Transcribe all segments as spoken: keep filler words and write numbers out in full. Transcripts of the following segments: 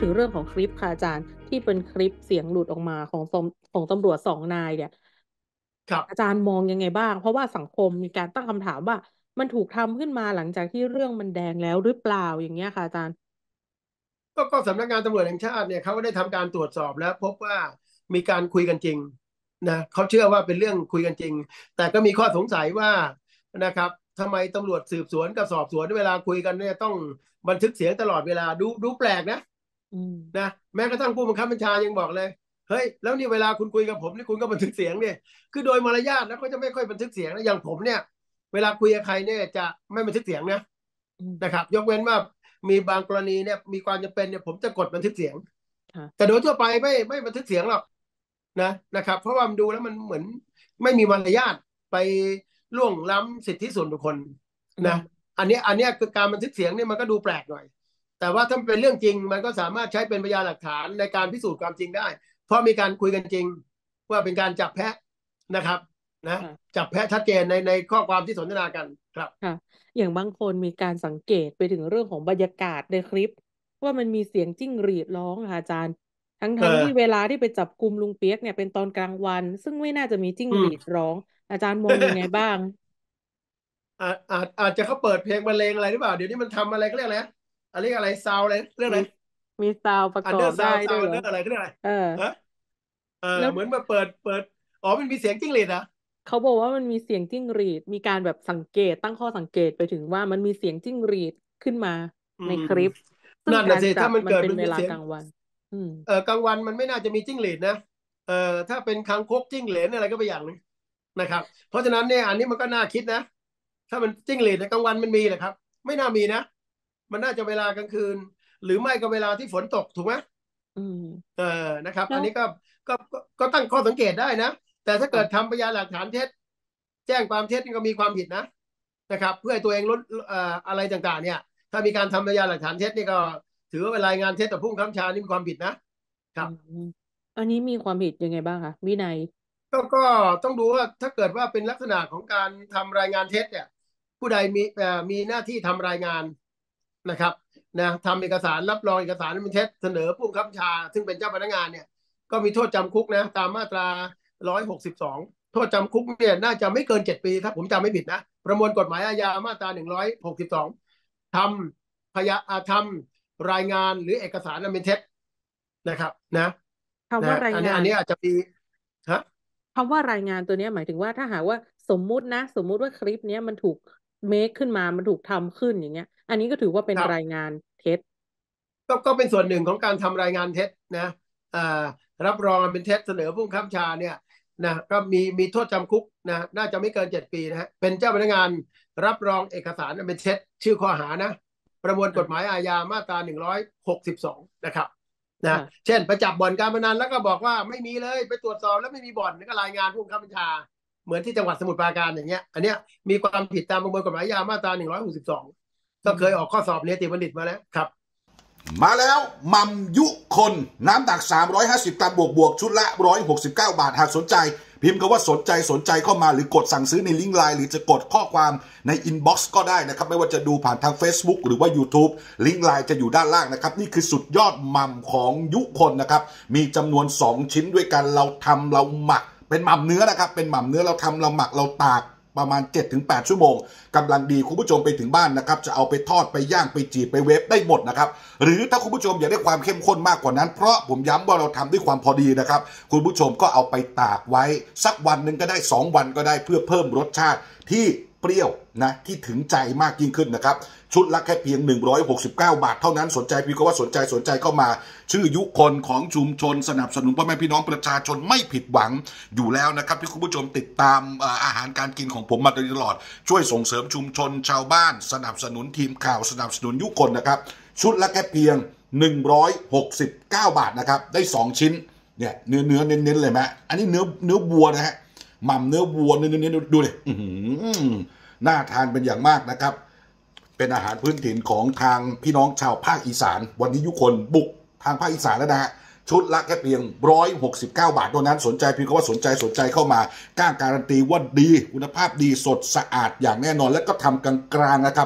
งเรื่องของคลิปค่ะอาจารย์ที่เป็นคลิปเสียงหลุดออกมาของตำของตำรวจสองนายเนี่ยอาจาครับรย์มองยังไงบ้างเพราะว่าสังคมมีการตั้งคำถามว่ามันถูกทำขึ้นมาหลังจากที่เรื่องมันแดงแล้วหรือเปล่าอย่างเงี้ยค่ะอาจารย์ก็ก็สำนักงานตำรวจแห่งชาติเนี่ยเขาก็ได้ทำการตรวจสอบแล้วพบว่ามีการคุยกันจริงนะเขาเชื่อว่าเป็นเรื่องคุยกันจริงแต่ก็มีข้อสงสัยว่านะครับทำไมตำรวจสืบสวนกับสอบสวนเวลาคุยกันเนี่ยต้องบันทึกเสียงตลอดเวลาดูดูแปลกนะอืมนะแม้กระทั่งผู้บังคับบัญชายังบอกเลยเฮ้ยแล้วนี่เวลาคุณคุยกับผมนี่คุณก็บันทึกเสียงเนี่ยคือโดยมารยาทแล้วก็จะไม่ค่อยบันทึกเสียงนะอย่างผมเนี่ยเวลาคุยกับใครเนี่ยจะไม่บันทึกเสียงนะอืมนะครับยกเว้นว่ามีบางกรณีเนี่ยมีความจำเป็นเนี่ยผมจะกดบันทึกเสียงแต่ค่ะโดยทั่วไปไม่ไม่บันทึกเสียงหรอกนะนะครับเพราะว่ามันดูแล้วมันเหมือนไม่มีมารยาทไปล่วงล้ำสิทธิส่วนบุคคลนะอืมอันนี้อันนี้คือการบันทึกเสียงเนี่ยมันก็ดูแปลกหน่อยแต่ว่าถ้าเป็นเรื่องจริงมันก็สามารถใช้เป็นพยานหลักฐานในการพิสูจน์ความจริงได้เพราะมีการคุยกันจริงว่าเป็นการจับแพะนะครับนะค่ะจับแพะชัดเจนในในข้อความที่สนทนากันครับค่ะอย่างบางคนมีการสังเกตไปถึงเรื่องของบรรยากาศในคลิปว่ามันมีเสียงจิ้งหรีดร้องอะค่ะอาจารย์ทั้งเอทั้งที่เวอลาที่ไปจับกุมลุงเปียกเนี่ยเป็นตอนกลางวันซึ่งไม่น่าจะมีจิ้งหรีดอืมร้องอาจารย์มองยังไงบ้างอาจอาจอาจจะเขาเปิดเพลงบรรเลงอะไรหรือเปล่าเดี๋ยวนี้มันทำอะไรก็เรียกอะไรนะอะไรอะไรซาวอะไรเรื่องอะมีไรมีซาวด์ประอักอบได้นเดอร์ซาวซาด้วยเหรอวอันเดอร์อะไรก็เรียกอะไรเออฮะเออแล้วเหมือนมาเปิดเปิดอ๋อมันมีเสียงจิ้งหรีดอ่ะเขาบอกว่ามันมีเสียงจิ้งหรีดมีการแบบสังเกตตั้งข้อสังเกตไปถึงว่ามันมีเสียงจิ้งหรีดขึ้นมาอืในมคลิปซึ่งนั่นน่ะการจับสิถ้ามันเกิดมันเป็นเวลามันมีเสียงกลางวันอืมเออกลางวันมันไม่น่าจะมีจิ้งหรีดนะเออถ้าเป็นคางคกจิ้งเหลนอะไรก็ไปอย่างหนึงนะครับเพราะฉะนั้นเนี่ยอันนี้มันก็น่าคิดนะถ้ามันจิ้งหรีดในกลางวันมันมีเหรอครับไม่น่ามีนะมันน่าจะเวลากลางคืนหรือไม่ก็เวลาที่ฝนตกถูกไหมอืมเออนะครับแล้วอันนี้ก็ก็ก็ก็ตั้งข้อสังเกตได้นะแต่ถ้าเกิดค่ะทำพยานหลักฐานเท็จแจ้งความเท็จนี่ก็มีความผิดนะนะครับเพื่อให้ตัวเองลดเอ่ออะไรต่างๆเนี่ยถ้ามีการทำพยานหลักฐานเท็จนี่ก็ถือว่าเป็นรายงานเท็จต่อผู้บังคับบัญชานี่มีความผิดนะคอืรับมอันนี้มีความผิดยังไงบ้างคะวินัยก็ก็ต้องดูว่าถ้าเกิดว่าเป็นลักษณะของการทำรายงานเท็จเนี่ยผู้ใดมีเอ่อมีหน้าที่ทำรายงานนะครับนะทำเอกสารรับรองเอกสารเป็นเท็จเสนอผู้บังคับบัญชาซึ่งเป็นเจ้าพนักงานเนี่ยก็มีโทษจำคุกนะตามมาตราร้อยหกสิบสองโทษจำคุกเนี่ยน่าจะไม่เกินเจ็ดปีถ้าผมจำไม่ผิดนะประมวลกฎหมายอาญามาตราหนึ่งร้อยหกสิบสองทำพยาทำรายงานหรือเอกสารอันเป็นเท็จนะครับนะคำนะว่ารายงานอันนี้อันนี้อาจจะมีฮะคำว่ารายงานตัวเนี้ยหมายถึงว่าถ้าหากว่าสมมุตินะสมมุติว่าคลิปเนี้ยมันถูกเมคขึ้นมามันถูกทำขึ้นอย่างเงี้ยอันนี้ก็ถือว่าเป็นครับรายงานเท็จก็ก็เป็นส่วนหนึ่งของการทำรายงานเท็จนะอ่ารับรองเป็นเท็จเสนอผู้บังคับบัญชาเนี่ยนะก็มีมีโทษจำคุกนะน่าจะไม่เกินเจ็ดปีนะฮะเป็นเจ้าพนักงานรับรองเอกสารอันเป็นเท็จชื่อข้อหานะประมวลกฎหมายค่ะอาญามาตราหนึ่งร้อยหกสิบสองนะครับนะค่ะเช่นไปจับบ่อนการพนันแล้วก็บอกว่าไม่มีเลยไปตรวจสอบแล้วไม่มีบ่อนก็รายงานผู้บังคับบัญชาเหมือนที่จังหวัดสมุทรปราการอย่างเงี้ยอันเนี้ยมีความผิดตามประมวลกฎหมายอาญามาตราหนึ่งร้อยหกสิบสองอืก็เคยออกมข้อสอบเนติบัณฑิตมาแล้วครับมาแล้วมัมยุคนน้ำหนักสามร้อยห้าสิบกรัมบวกบวกชุดละหนึ่งร้อยหกสิบเก้าบาทหากสนใจพิมพ์คำว่าสนใจสนใจเข้ามาหรือกดสั่งซื้อในลิงก์ไลน์หรือจะกดข้อความในอินบ็อกซ์ก็ได้นะครับไม่ว่าจะดูผ่านทาง Facebook หรือว่า YouTube ลิงก์ไลน์จะอยู่ด้านล่างนะครับนี่คือสุดยอดมัมของยุคนนะครับมีจำนวนสองชิ้นด้วยกันเราทำเราหมักเป็นหม่ำเนื้อนะครับเป็นหม่ำเนื้อเราทำเราหมักเราตากประมาณ เจ็ดถึงแปด ชั่วโมงกำลังดีคุณผู้ชมไปถึงบ้านนะครับจะเอาไปทอดไปย่างไปจีบไปเวฟได้หมดนะครับหรือถ้าคุณผู้ชมอยากได้ความเข้มข้นมากกว่านั้นเพราะผมย้ำว่าเราทำด้วยความพอดีนะครับคุณผู้ชมก็เอาไปตากไว้สักวันหนึ่งก็ได้สองวันก็ได้เพื่อเพิ่มรสชาติที่เปรี้ยวนะที่ถึงใจมากยิ่งขึ้นนะครับชุดละแค่เพียงหนึ่งร้อยหกสิบเก้าบาทเท่านั้นสนใจพี่ก็ว่าสนใจสนใจเข้ามาชื่อยุคนของชุมชนสนับสนุนพ่อแม่พี่น้องประชาชนไม่ผิดหวังอยู่แล้วนะครับที่คุณผู้ชมติดตามอาหารการกินของผมมาโดยตลอดช่วยส่งเสริมชุมชนชาวบ้านสนับสนุนทีมข่าวสนับสนุนยุคนนะครับชุดละแค่เพียงหนึ่งร้อยหกสิบเก้าบาทนะครับได้สองชิ้นเนี่ยเนื้อเนื้อเน้นๆเลยไหมอันนี้เนื้อเนื้อวัวนะฮะหม่ำเนื้อวัวเนื้อเนื้อดูเลยน่าทานเป็นอย่างมากนะครับเป็นอาหารพื้นถิ่นของทางพี่น้องชาวภาคอีสานวันนี้ยุคนบุกทางภาคอีสานแล้วนะฮะชุดละแค่เพียงหนึ่งร้อยหกสิบเก้าบาทเท่านั้นสนใจพี่ก็ว่าสนใจสนใจเข้ามากล้าการันตีว่าดีคุณภาพดีสดสะอาดอย่างแน่นอนและก็ทำกลางๆนะครับ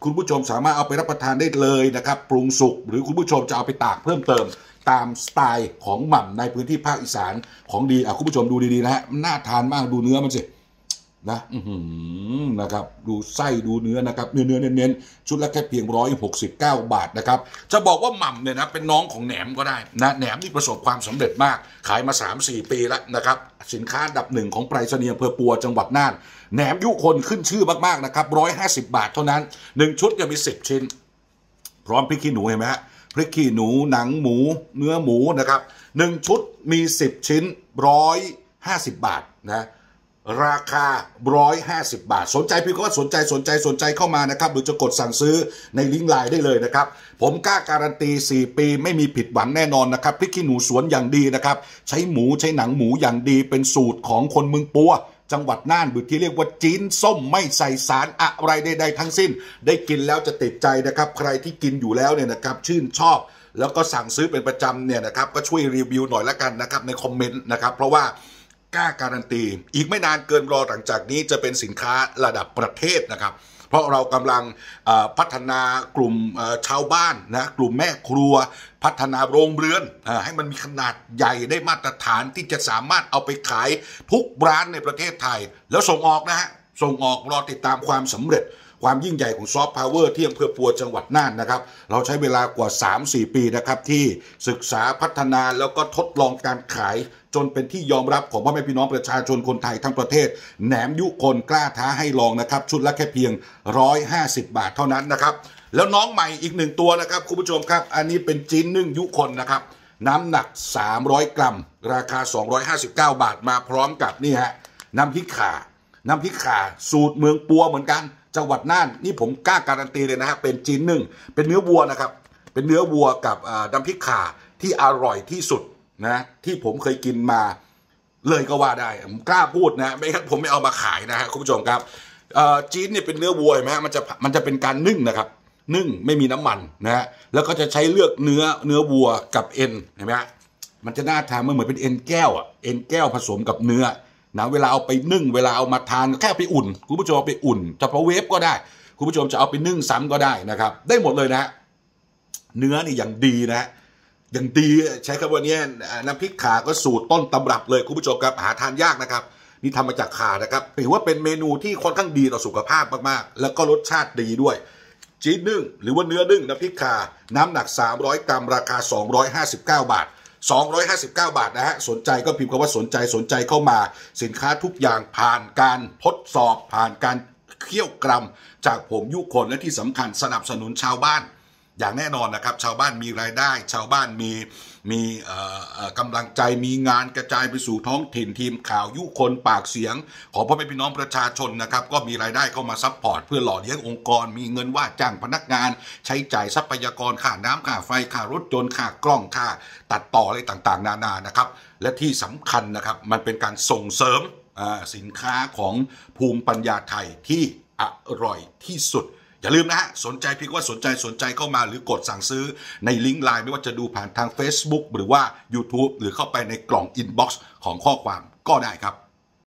คุณผู้ชมสามารถเอาไปรับประทานได้เลยนะครับปรุงสุกหรือคุณผู้ชมจะเอาไปตากเพิ่มเติมตามสไตล์ของหม่ำในพื้นที่ภาคอีสานของดีอ่ะคุณผู้ชมดูดีๆนะฮะน่าทานมากดูเนื้อมันสินะอืมนะครับดูไส้ดูเนื้อนะครับเนื้อเนื้อเน้นๆชุดละแค่เพียงร้อยหกสิบเก้าบาทนะครับจะบอกว่าหม่ำเนี่ยนะเป็นน้องของแหนมก็ได้นะแหนมนี่ประสบความสำเร็จมากขายมา สามสี่ ปีแล้วนะครับสินค้าอันดับหนึ่งของไปรษณีย์อำเภอปัวจังหวัดน่านแหนมยุคนขึ้นชื่อมากๆนะครับร้อยห้าสิบบาทเท่านั้นหนึ่งชุดจะมีสิบชิ้นพร้อมพริกขี้หนูเห็นไหมฮะพริกขี้หนูหนังหมูเนื้อหมูนะครับหนึ่งชุดมีสิบชิ้นร้อยห้าสิบบาทนะราคาหนึ่งร้อยห้าสิบบาทสนใจพี่ก็สนใจสนใจสนใจเข้ามานะครับหรือจะกดสั่งซื้อในลิงก์ไลน์ได้เลยนะครับผมกล้าการันตีสี่ปีไม่มีผิดหวังแน่นอนนะครับพริกขี้หนูสวนอย่างดีนะครับใช้หมูใช้หนังหมูอย่างดีเป็นสูตรของคนเมืองปัวจังหวัดน่านหรือที่เรียกว่าจีนส้มไม่ใส่สารอะไรใดๆทั้งสิ้นได้กินแล้วจะติดใจนะครับใครที่กินอยู่แล้วเนี่ยนะครับชื่นชอบแล้วก็สั่งซื้อเป็นประจำเนี่ยนะครับก็ช่วยรีวิวหน่อยละกันนะครับในคอมเมนต์นะครับเพราะว่ากล้าการันตีอีกไม่นานเกินรอหลังจากนี้จะเป็นสินค้าระดับประเทศนะครับเพราะเรากำลังพัฒนากลุ่มชาวบ้านนะกลุ่มแม่ครัวพัฒนาโรงเรือนให้มันมีขนาดใหญ่ได้มาตรฐานที่จะสามารถเอาไปขายทุกร้านในประเทศไทยแล้วส่งออกนะฮะส่งออกรอติดตามความสำเร็จความยิ่งใหญ่ของซอฟต์พาวเวอร์ที่อำเภอปัวจังหวัดน่านนะครับเราใช้เวลากว่า สามสี่ ปีนะครับที่ศึกษาพัฒนาแล้วก็ทดลองการขายจนเป็นที่ยอมรับของพ่อแม่พี่น้องประชาชนคนไทยทั้งประเทศแหนมยุคนกล้าท้าให้ลองนะครับชุดละแค่เพียงหนึ่งร้อยห้าสิบบาทเท่านั้นนะครับแล้วน้องใหม่อีกหนึ่งตัวนะครับคุณผู้ชมครับอันนี้เป็นจีนนึ่งยุคนนะครับน้ำหนักสามร้อยกรัมราคาสองร้อยห้าสิบเก้าบาทมาพร้อมกับนี่ฮะน้ำพริกข่าน้ำพริกข่าสูตรเมืองปัวเหมือนกันจังหวัดน่านนี่ผมกล้าการันตีเลยนะฮะเป็นจีนนึ่งเป็นเนื้อวัวนะครับเป็นเนื้อวัวกับน้ำพริกข่าที่อร่อยที่สุดนะที่ผมเคยกินมาเลยก็ว่าได้ผมกล้าพูดนะไม่งั้นผมไม่เอามาขายนะฮะคุณผู้ชมครับจีนเนี่ยเป็นเนื้อวัวเห็นไหมฮะมันจะมันจะเป็นการนึ่งนะครับนึ่งไม่มีน้ำมันนะฮะแล้วก็จะใช้เลือกเนื้อเนื้อวัวกับเอ็นเห็นไหมฮะมันจะน่าทานมันเหมือนเป็นเอ็นแก้วอ่ะเอ็นแก้วผสมกับเนื้อนะเวลาเอาไปนึ่งเวลาเอามาทานแค่ไปอุ่นคุณผู้ชมเอาไปอุ่นจะพอเวฟก็ได้คุณผู้ชมจะเอาไปนึ่งซ้ำก็ได้นะครับได้หมดเลยนะฮะเนื้อนี่อย่างดีนะอย่างดีใช้คำว่านี้น้ำพริกข่าก็สูตรต้นตำรับเลยคุณผู้ชมครับหาทานยากนะครับนี่ทำมาจากข่านะครับถือว่าเป็นเมนูที่ค่อนข้างดีต่อสุขภาพมากๆแล้วก็รสชาติดีด้วยจีนนึ่งหรือว่าเนื้อนึ่งน้ำพริกข่าน้ำหนักสามร้อยกรัมราคาสองร้อยห้าสิบเก้าบาทสองร้อยห้าสิบเก้าบาทนะฮะสนใจก็พิมพ์คำว่าสนใจสนใจเข้ามาสินค้าทุกอย่างผ่านการทดสอบผ่านการเคี่ยวกรัมจากผมยุคนและที่สำคัญสนับสนุนชาวบ้านอย่างแน่นอนนะครับชาวบ้านมีรายได้ชาวบ้านมีมีกำลังใจมีงานกระจายไปสู่ท้องถิ่นทีมข่าวยุคนปากเสียงของพ่อแม่พี่น้องประชาชนนะครับก็มีรายได้เข้ามาซัพพอร์ตเพื่อหล่อเลี้ยงองค์กรมีเงินว่าจ้างพนักงานใช้จ่ายทรัพยากรค่าน้ำค่าไฟค่ารถยนต์ค่ากล้องค่าตัดต่ออะไรต่างๆนานานะครับและที่สำคัญนะครับมันเป็นการส่งเสริมสินค้าของภูมิปัญญาไทยที่อร่อยที่สุดอย่าลืมนะฮะสนใจพี่ว่าสนใจสนใจเข้ามาหรือกดสั่งซื้อในลิงก์ไลน์ไม่ว่าจะดูผ่านทาง Facebook หรือว่า YouTube หรือเข้าไปในกล่องอินบ็อกซ์ของข้อความก็ได้ครับ